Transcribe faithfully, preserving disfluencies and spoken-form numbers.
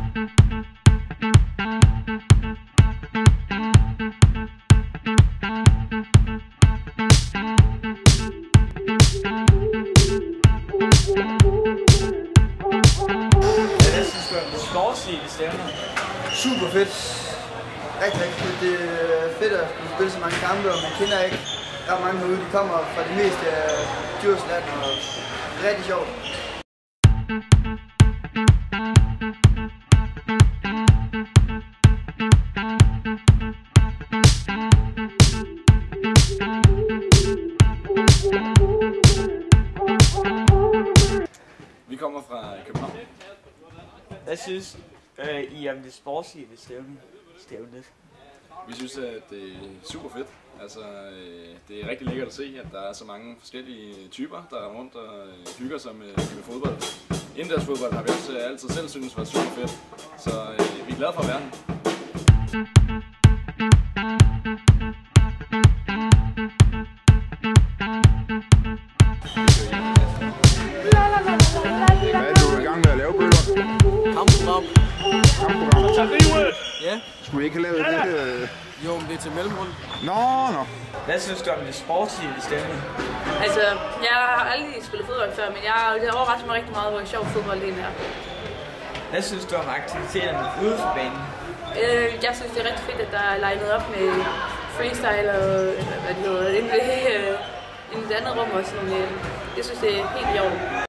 Super fedt. Rigtig, rigtig fedt. Det er fedt at spille så mange kampe, og man kender ikke ret mange herude. De kommer fra det meste af Djursland, og det er rigtig sjovt. Vi kommer fra København. Jeg synes, øh, I er det sportslige ved stævnet. stævnet. Vi synes, at det er super fedt. Altså, øh, det er rigtig lækkert at se, at der er så mange forskellige typer, der er rundt og øh, hygger sig med, med fodbold. Indendørs fodbold har vi også altid selv synes var super fedt, så øh, vi er glade for at være her. Hvad er du i gang med at lave, Bøller? Kampprogram. Kampprogram? Ja. Skulle I ikke have lavet det? Jo, men det er til mellemrund. Nå, nå. Hvad synes du om det sportslige ved stævnet? Altså, jeg har aldrig spillet fodbold før, men jeg har overrasket mig rigtig meget, hvor sjov fodbold det er. Hvad synes du om aktiviteterne ude for banen? Øh, jeg synes, det er rigtig fedt, at der er legnet op med freestyle og hvad det hedder, inde i det andet rum og sådan noget. Jeg synes, det er helt i orden.